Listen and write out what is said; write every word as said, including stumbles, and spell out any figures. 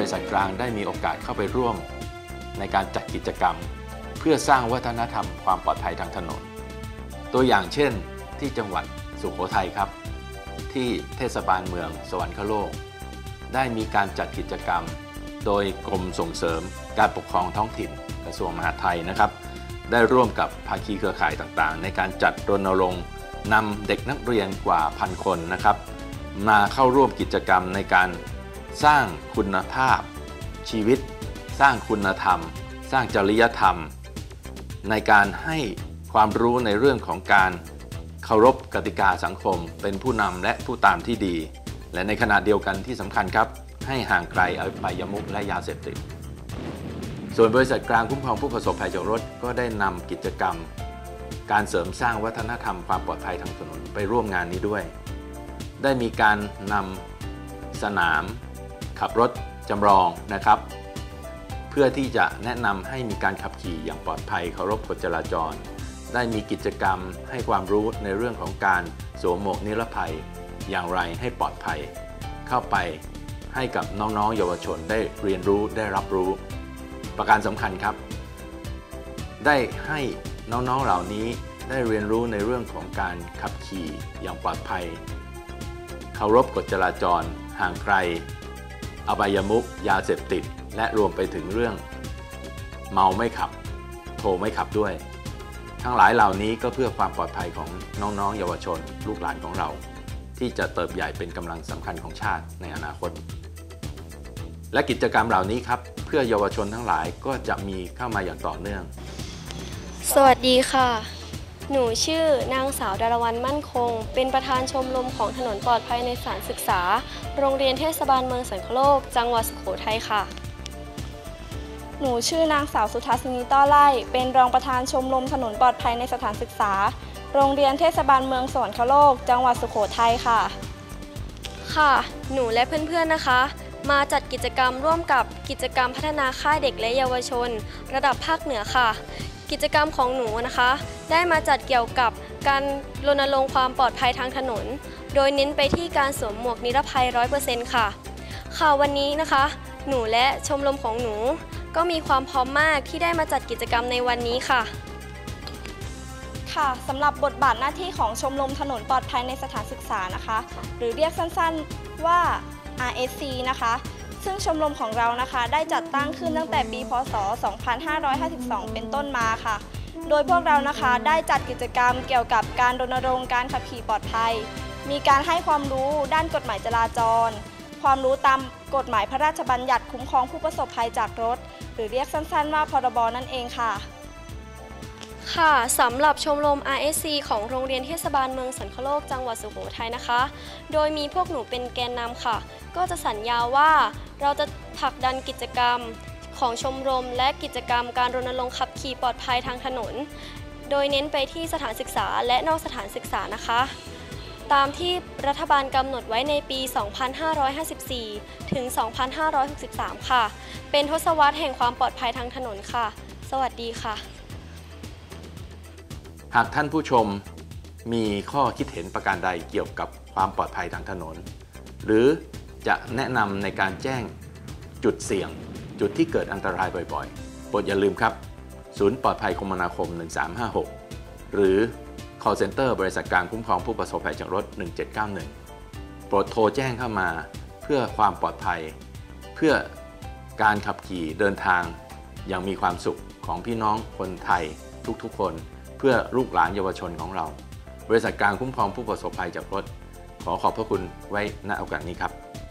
ริษัทกลางได้มีโอกาสเข้าไปร่วมในการจัดกิจกรรมเพื่อสร้างวัฒนธรรมความปลอดภัยทางถนนตัวอย่างเช่นที่จังหวัดสุโขทัยครับที่เทศบาลเมืองสวรรคโลกได้มีการจัดกิจกรรมโดยกรมส่งเสริมการปกครองท้องถิ่นกระทรวงมหาดไทยนะครับได้ร่วมกับภาคีเครือข่ายต่างๆในการจัดรณรงค์นำเด็กนักเรียนกว่าพันคนนะครับมาเข้าร่วมกิจกรรมในการสร้างคุณภาพชีวิตสร้างคุณธรรมสร้างจริยธรรมในการให้ความรู้ในเรื่องของการเคารพกติกาสังคมเป็นผู้นำและผู้ตามที่ดีและในขณะเดียวกันที่สำคัญครับให้ห่างไกลอบายมุขและยาเสพติดส่วนบริษัทกลางคุ้มครองผู้ประสบภัยจากรถก็ได้นำกิจกรรมการเสริมสร้างวัฒนธรรมความปลอดภัยทางถนนไปร่วมงานนี้ด้วยได้มีการนำสนามขับรถจำลองนะครับเพื่อที่จะแนะนำให้มีการขับขี่อย่างปลอดภัยเคารพกฎจราจรได้มีกิจกรรมให้ความรู้ในเรื่องของการสวมหมวกนิรภัยอย่างไรให้ปลอดภัยเข้าไปให้กับน้องๆเยาวชนได้เรียนรู้ได้รับรู้ประการสำคัญครับได้ให้น้องๆเหล่านี้ได้เรียนรู้ในเรื่องของการขับขี่อย่างปลอดภัยเคารพกฎจราจรห่างไกลอบายมุขยาเสพติดและรวมไปถึงเรื่องเมาไม่ขับโทรไม่ขับด้วยทั้งหลายเหล่านี้ก็เพื่อความปลอดภัยของน้องๆเยาวชนลูกหลานของเราที่จะเติบใหญ่เป็นกำลังสำคัญของชาติในอนาคตและกิจกรรมเหล่านี้ครับเพื่อเยาวชนทั้งหลายก็จะมีเข้ามาอย่างต่อเนื่องสวัสดีค่ะหนูชื่อนางสาวดารวรรณมั่นคงเป็นประธานชมรมของถนนปลอดภัยในสถานศึกษาโรงเรียนเทศบาลเมืองสันคโลกจังหวัดสุโขทัยค่ะหนูชื่อนางสาวสุทัศนีต้อไล่เป็นรองประธานชมรมถนนปลอดภัยในสถานศึกษาโรงเรียนเทศบาลเมืองสวรรคโลกจังหวัดสุโขทัยค่ะค่ะหนูและเพื่อนๆนะคะมาจัดกิจกรรมร่วมกับกิจกรรมพัฒนาค่ายเด็กและเยาวชนระดับภาคเหนือค่ะกิจกรรมของหนูนะคะได้มาจัดเกี่ยวกับการรณรงค์ความปลอดภัยทางถนนโดยเน้นไปที่การสวมหมวกนิรภัย ร้อยเปอร์เซ็นต์ ค่ะค่ะวันนี้นะคะหนูและชมรมของหนูก็มีความพร้อมมากที่ได้มาจัดกิจกรรมในวันนี้ค่ะค่ะสำหรับบทบาทหน้าที่ของชมรมถนนปลอดภัยในสถานศึกษานะคะหรือเรียกสั้นๆว่า อาร์ เอส ซี นะคะซึ่งชมรมของเรานะคะได้จัดตั้งขึ้นตั้งแต่ปีพ.ศ. สองพันห้าร้อยห้าสิบสอง เป็นต้นมาค่ะโดยพวกเรานะคะได้จัดกิจกรรมเกี่ยวกับการรณรงค์การขับขี่ปลอดภัยมีการให้ความรู้ด้านกฎหมายจราจรความรู้ตามกฎหมายพระราชบัญญัติคุ้มครองผู้ประสบภัยจากรถหรือเรียกสั้นๆว่าพรบ.นั่นเองค่ะค่ะสำหรับชมรม อาร์ เอส ซี ของโรงเรียนเทศบาลเมืองสันคโลกจังหวัดสุโขทัยนะคะโดยมีพวกหนูเป็นแกนนำค่ะก็จะสัญญาว่าเราจะผลักดันกิจกรรมของชมรมและกิจกรรมการรณรงค์ขับขี่ปลอดภัยทางถนนโดยเน้นไปที่สถานศึกษาและนอกสถานศึกษานะคะตามที่รัฐบาลกำหนดไว้ในปี สองพันห้าร้อยห้าสิบสี่ ถึง สองพันห้าร้อยหกสิบสาม ค่ะเป็นทศวรรษแห่งความปลอดภัยทางถนนค่ะสวัสดีค่ะหากท่านผู้ชมมีข้อคิดเห็นประการใดเกี่ยวกับความปลอดภัยทางถนนหรือจะแนะนำในการแจ้งจุดเสี่ยงจุดที่เกิดอันตรายบ่อยๆโปรดอย่าลืมครับศูนย์ปลอดภัยคมนาคมหนึ่งสามห้าหกหรือ call center บริษัทกลางคุ้มครองผู้ประสบภัยจากรถหนึ่งเจ็ดเก้าหนึ่งโปรดโทรแจ้งเข้ามาเพื่อความปลอดภัยเพื่อการขับขี่เดินทางอย่างมีความสุขของพี่น้องคนไทยทุกๆคนเพื่อลูกหลานเยาวชนของเราบริษัทกลางคุ้มครองผู้ประสบภัยจากรถขอขอบพระคุณไว้ณโอกาสนี้ครับ